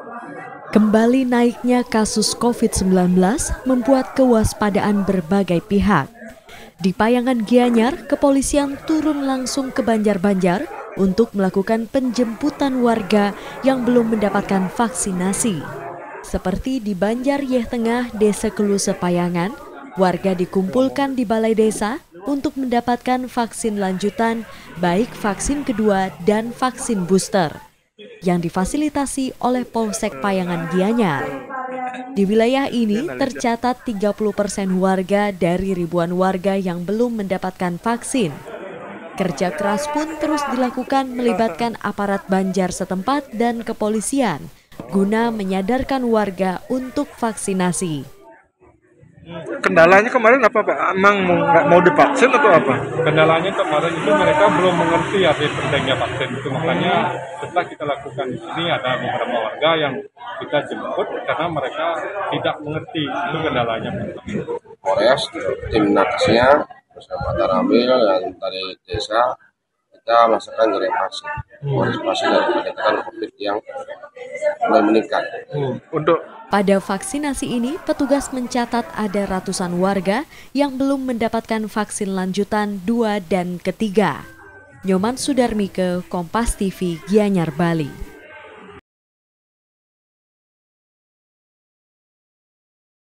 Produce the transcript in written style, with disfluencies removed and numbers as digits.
Kembali naiknya kasus COVID-19 membuat kewaspadaan berbagai pihak. Di Payangan Gianyar, kepolisian turun langsung ke Banjar-Banjar untuk melakukan penjemputan warga yang belum mendapatkan vaksinasi. Seperti di Banjar Yeh Tengah, Desa Keluse Payangan, warga dikumpulkan di balai desa untuk mendapatkan vaksin lanjutan, baik vaksin kedua dan vaksin booster, yang difasilitasi oleh Polsek Payangan Gianyar. Di wilayah ini tercatat 30% warga dari ribuan warga yang belum mendapatkan vaksin. Kerja keras pun terus dilakukan melibatkan aparat Banjar setempat dan kepolisian guna menyadarkan warga untuk vaksinasi. Kendalanya kemarin apa Pak? Emang nggak mau divaksin atau apa? Kendalanya kemarin itu mereka belum mengerti arti pentingnya vaksin itu, makanya setelah kita lakukan di sini ada beberapa warga yang kita jemput karena mereka tidak mengerti, itu kendalanya. Polres, tim nakesnya bersama Taramil dan dari desa kita melaksanakan gerai vaksin, antisipasi dari peningkatan COVID yang mulai meningkat. Pada vaksinasi ini, petugas mencatat ada ratusan warga yang belum mendapatkan vaksin lanjutan 2 dan ketiga. Nyoman Sudarmike, Kompas TV, Gianyar, Bali.